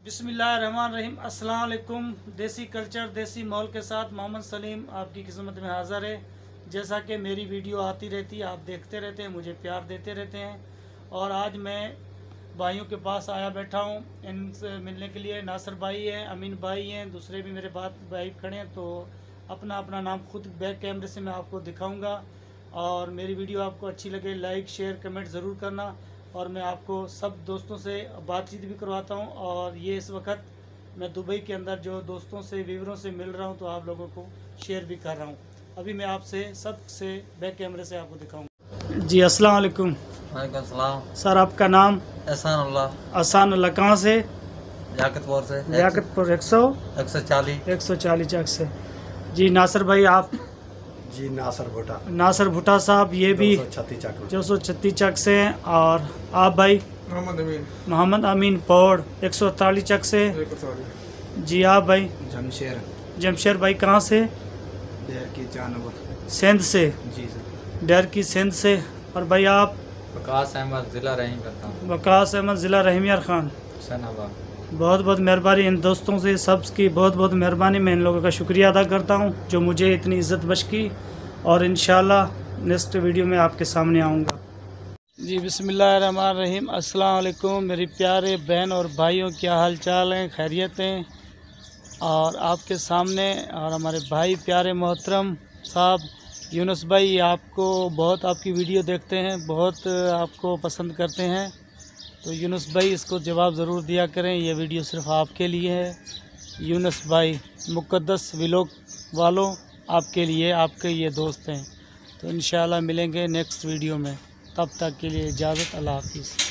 बिस्मिल्लाहिर्रहमानिर्रहीम। अस्सलाम वालेकुम। देसी कल्चर देसी माहौल के साथ मोहम्मद सलीम आपकी खिदमत में हाज़िर है। जैसा कि मेरी वीडियो आती रहती है, आप देखते रहते हैं, मुझे प्यार देते रहते हैं। और आज मैं भाइयों के पास आया बैठा हूँ इनसे मिलने के लिए। नासिर भाई हैं, अमीन भाई हैं, दूसरे भी मेरे भाई खड़े हैं। तो अपना अपना नाम खुद बैक कैमरे से मैं आपको दिखाऊँगा। और मेरी वीडियो आपको अच्छी लगे लाइक शेयर कमेंट ज़रूर करना। और मैं आपको सब दोस्तों से बातचीत भी करवाता हूं। और ये इस वक्त मैं दुबई के अंदर जो दोस्तों से व्यूअरों से मिल रहा हूं, तो आप लोगों को शेयर भी कर रहा हूं। अभी मैं आपसे सबसे बैक कैमरे से आपको दिखाऊंगा। जी अस्सलाम वालेकुम। वालेकुम सलाम। सर आपका नाम? एहसान अल्लाह। एहसान अल्लाह। कहाँ से? याकतपुर से। याकतपुर 140 चक से। जी नासिर भाई आप? जी नासिर भुट्टा साहब ये भी 236 चक से हैं। और आप भाई? मोहम्मद अमीन पौड़ 148 चक से। जी आप भाई? जमशेर भाई कहाँ से? सिंध से। जी सर। डर की सिंध से। और भाई आप? वकास अहमद ज़िला रहीम करता हूँ। वकास अहमद ज़िला रहीमियार खान। बहुत बहुत मेहरबानी इन दोस्तों से, सब की बहुत बहुत मेहरबानी। मैं इन लोगों का शुक्रिया अदा करता हूं जो मुझे इतनी इज़्ज़त बख्श की। और इंशाल्लाह नेक्स्ट वीडियो में आपके सामने आऊंगा। जी बिस्मिल्लाहिर्रहमानिर्रहीम। अस्सलाम वालेकुम मेरी प्यारे बहन और भाइयों, क्या हाल चाल हैं? खैरियत हैं? और आपके सामने और हमारे भाई प्यारे मोहतरम साहब यूनुस भाई, आपको बहुत आपकी वीडियो देखते हैं, बहुत आपको पसंद करते हैं। तो यूनुस भाई इसको जवाब ज़रूर दिया करें, ये वीडियो सिर्फ आपके लिए है। यूनुस भाई मुक़द्दस व्लॉग वालों आपके लिए, आपके ये दोस्त हैं। तो इंशाल्लाह मिलेंगे नेक्स्ट वीडियो में, तब तक के लिए इजाज़त। अल्लाह हाफ़िज़।